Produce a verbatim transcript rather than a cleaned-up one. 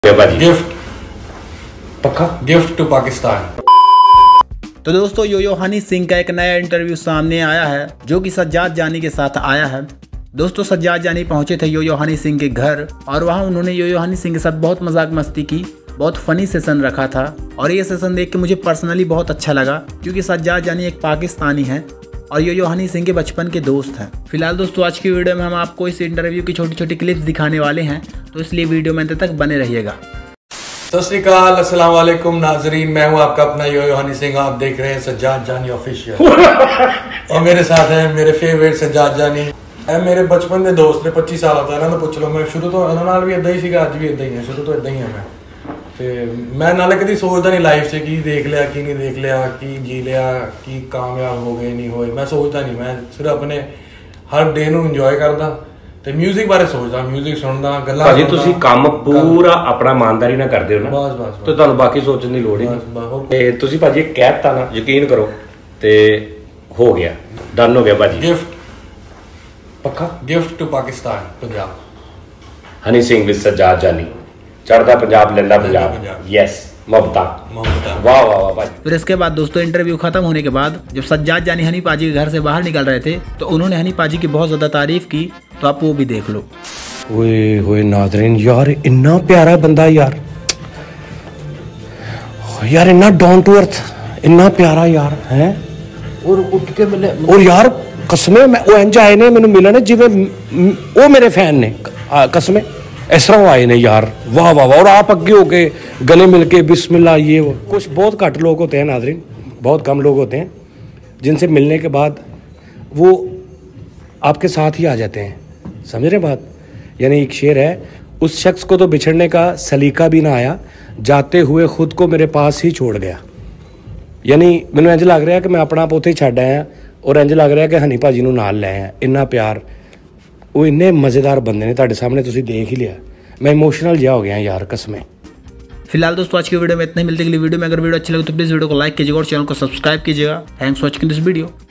Gift पक्का gift to Pakistan. तो दोस्तों यो यो हनी सिंह का एक नया इंटरव्यू सामने आया है जो कि सज्जाद जानी के साथ आया है। दोस्तों सज्जाद जानी पहुंचे थे यो यो हनी सिंह के घर और वहां उन्होंने यो यो हनी सिंह के साथ बहुत मजाक मस्ती की, बहुत फनी सेशन रखा था और ये सेशन देख के मुझे पर्सनली बहुत अच्छा लगा क्योंकि सज्जाद जानी एक पाकिस्तानी है और यो यो हनी सिंह के बचपन के दोस्त हैं। फिलहाल दोस्तों आज की वीडियो में हम आपको इस इंटरव्यू की छोटी छोटी क्लिप्स दिखाने वाले हैं, तो इसलिए वीडियो में अंत तक बने रहिएगा। सत श्री अकाल, अस्सलाम वालेकुम नाजरीन, मैं हूं आपका अपना यो यो हनी सिंह। आप देख रहे हैं सज्जाद जानी ऑफिशियल और मेरे साथ हैं मेरे फेवरेट सज्जाद जानी। मेरे बचपन के दोस्त ने पच्चीस साल होता है ना, तो पूछ लो मैं शुरू तो उन्होंने भी इदा ही सीगा, अज भी इदा ही है, शुरू तो इदा ही है मैं ਤੇ मैं नाले कभी सोचता नहीं लाइफ से कि देख लिया कि नहीं देख लिया कि जी लिया कि कामयाब हो गए नहीं होए, मैं सोचता नहीं। मैं सिर्फ अपने हर डे ਨੂੰ ਇੰਜੋਏ ਕਰਦਾ ਤੇ 뮤직 ਬਾਰੇ ਸੋਚਦਾ, 뮤직 ਸੁਣਦਾ, ਗੱਲਾਂ ਭਾਜੀ ਤੁਸੀਂ ਕੰਮ ਪੂਰਾ ਆਪਣਾ ਇਮਾਨਦਾਰੀ ਨਾਲ ਕਰਦੇ ਹੋ ਨਾ, ਬਸ ਬਸ ਤੇ ਤੁਹਾਨੂੰ ਬਾਕੀ ਸੋਚਣ ਦੀ ਲੋੜ ਹੀ ਨਹੀਂ। ਤੇ ਤੁਸੀਂ ਭਾਜੀ ਕਹਿਤਾ ਨਾ, ਯਕੀਨ ਕਰੋ ਤੇ ਹੋ ਗਿਆ, ਡਨ ਹੋ ਗਿਆ ਭਾਜੀ। ਗਿਫਟ ਪੱਕਾ gift to Pakistan Punjab. Honey Singh with Sajjad Jaani, चढ़ता पंजाब लेंदा पंजाब, यस मोहब्बता मोहब्बता, वाह वाह वाह भाई। फिर इसके बाद दोस्तों इंटरव्यू खत्म होने के बाद जब सज्जाद जानी हनी पाजी के घर से बाहर निकल रहे थे तो उन्होंने हनी पाजी की बहुत ज्यादा तारीफ की, तो आप वो भी देख लो। ओए होए नाज़रीन, यार इतना प्यारा बंदा यार, यार इतना डाउन टू अर्थ, इतना प्यारा यार है। और उठ के मैंने और यार कसमें मैं वो इंज आए ने मैंने मिला ने जिवें वो मेरे फैन ने, कसमें इस तरह आए ने यार, वाह वाह वाह। और आप अगे हो के गले मिल के बिस्मिल्लाह, ये वो कुछ बहुत घट लोग होते हैं नाज़रीन, बहुत कम लोग होते हैं जिनसे मिलने के बाद वो आपके साथ ही आ जाते हैं, समझ रहे बात। यानी एक शेर है, उस शख्स को तो बिछड़ने का सलीका भी ना आया, जाते हुए खुद को मेरे पास ही छोड़ गया। यानी मैंने इंज लग रहा है कि मैं अपना आप उत्थे ही छड्ड आया और इंज लग रहा है कि हनी भाजी नूं नाल लै आया। इन्ना प्यार, वो इन्ने मज़ेदार बंदे ने, तुहाडे सामने तुसीं देख ही लिया, मैं इमोशनल जिहा हो गया यार कसमें। फिलहाल दोस्तों आज की वीडियो में इतना ही, मिलते अगली वीडियो में। अगर वीडियो अच्छी लगे तो प्लीज़ वीडियो को लाइक कीजिएगा और चैनल को सब्सक्राइब कीजिएगा। Thanks for watching this video.